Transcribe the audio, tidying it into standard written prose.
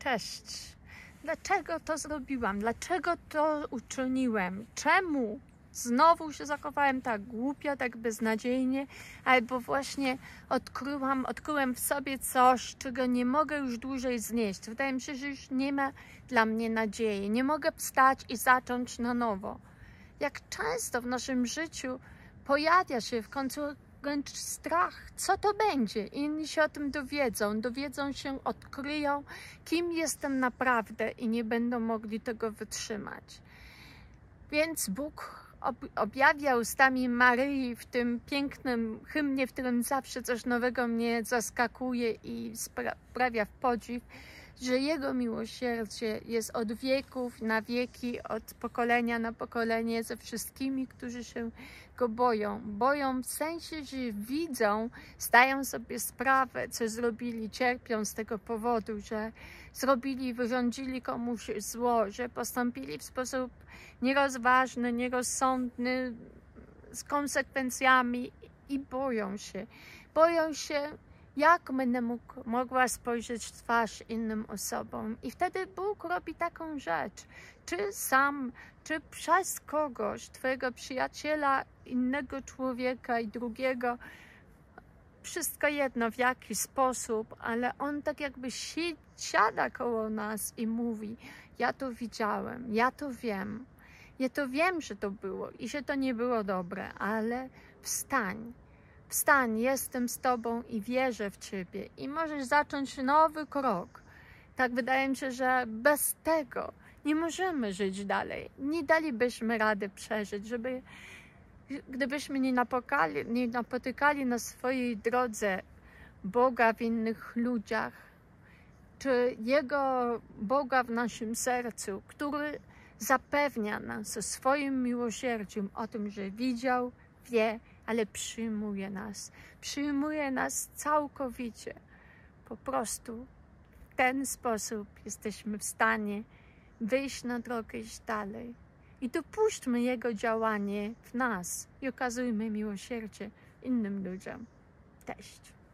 Cześć. Dlaczego to zrobiłam? Dlaczego to uczyniłem? Czemu znowu się zachowałem tak głupio, tak beznadziejnie? Albo właśnie odkryłem w sobie coś, czego nie mogę już dłużej znieść. Wydaje mi się, że już nie ma dla mnie nadziei. Nie mogę wstać i zacząć na nowo. Jak często w naszym życiu pojawia się w końcu wręcz strach, co to będzie. Inni się o tym dowiedzą się, odkryją, kim jestem naprawdę i nie będą mogli tego wytrzymać. Więc Bóg objawia ustami Maryi w tym pięknym hymnie, w którym zawsze coś nowego mnie zaskakuje i sprawia w podziw, że Jego miłosierdzie jest od wieków na wieki, od pokolenia na pokolenie ze wszystkimi, którzy się Go boją. Boją w sensie, że widzą, zdają sobie sprawę, co zrobili, cierpią z tego powodu, że wyrządzili komuś zło, że postąpili w sposób nierozważny, nierozsądny, z konsekwencjami i boją się. Boją się, jak będę mogła spojrzeć w twarz innym osobom. I wtedy Bóg robi taką rzecz. Czy sam, czy przez kogoś, twojego przyjaciela, innego człowieka i drugiego, wszystko jedno w jaki sposób, ale On tak jakby siada koło nas i mówi: ja to widziałem, ja to wiem. Ja to wiem, że to było i że to nie było dobre, ale wstań. Wstań, jestem z Tobą i wierzę w Ciebie i możesz zacząć nowy krok. Tak wydaje mi się, że bez tego nie możemy żyć dalej. Nie dalibyśmy rady przeżyć, gdybyśmy nie napotykali na swojej drodze Boga w innych ludziach, czy Jego Boga w naszym sercu, który zapewnia nas o swoim miłosierdziu, o tym, że widział, wie, ale przyjmuje nas całkowicie. Po prostu w ten sposób jesteśmy w stanie wyjść na drogę, iść dalej. I dopuśćmy Jego działanie w nas i okazujmy miłosierdzie innym ludziom. Cześć.